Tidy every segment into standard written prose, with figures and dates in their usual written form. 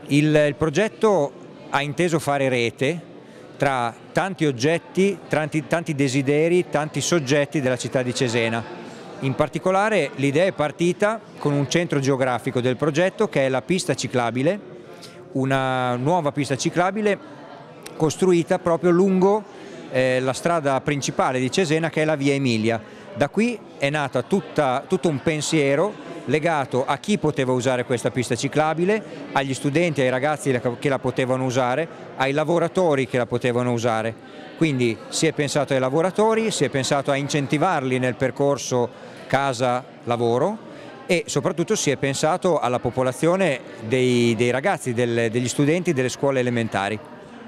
Il progetto ha inteso fare rete tra tanti oggetti, tanti desideri, tanti soggetti della città di Cesena. In particolare l'idea è partita con un centro geografico del progetto che è la pista ciclabile, una nuova pista ciclabile costruita proprio lungo la strada principale di Cesena, che è la via Emilia. Da qui è nata tutto un pensiero legato a chi poteva usare questa pista ciclabile, agli studenti, ai ragazzi che la potevano usare, ai lavoratori che la potevano usare. Quindi si è pensato ai lavoratori, si è pensato a incentivarli nel percorso casa-lavoro e soprattutto si è pensato alla popolazione dei ragazzi, degli studenti delle scuole elementari.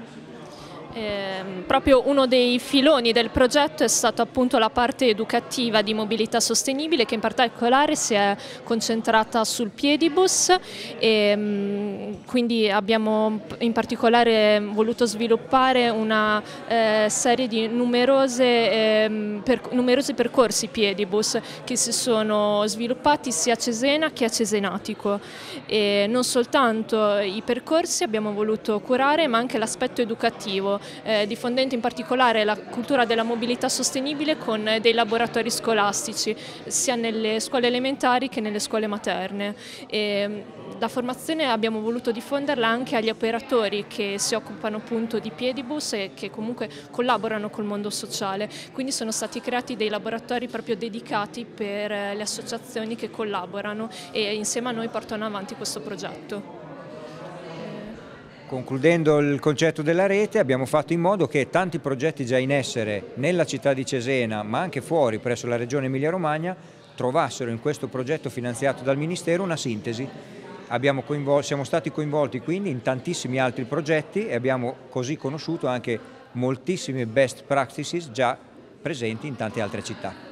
Proprio uno dei filoni del progetto è stato appunto la parte educativa di mobilità sostenibile, che in particolare si è concentrata sul piedibus e quindi abbiamo in particolare voluto sviluppare una serie di numerosi percorsi piedibus che si sono sviluppati sia a Cesena che a Cesenatico, e non soltanto i percorsi abbiamo voluto curare, ma anche l'aspetto educativo, diffondendo in particolare la cultura della mobilità sostenibile con dei laboratori scolastici sia nelle scuole elementari che nelle scuole materne. La formazione abbiamo voluto diffonderla anche agli operatori che si occupano appunto di piedibus e che comunque collaborano col mondo sociale, quindi sono stati creati dei laboratori proprio dedicati per le associazioni che collaborano e insieme a noi portano avanti questo progetto. Concludendo il concetto della rete, abbiamo fatto in modo che tanti progetti già in essere nella città di Cesena, ma anche fuori presso la regione Emilia-Romagna, trovassero in questo progetto finanziato dal Ministero una sintesi. Siamo stati coinvolti quindi in tantissimi altri progetti e abbiamo così conosciuto anche moltissime best practices già presenti in tante altre città.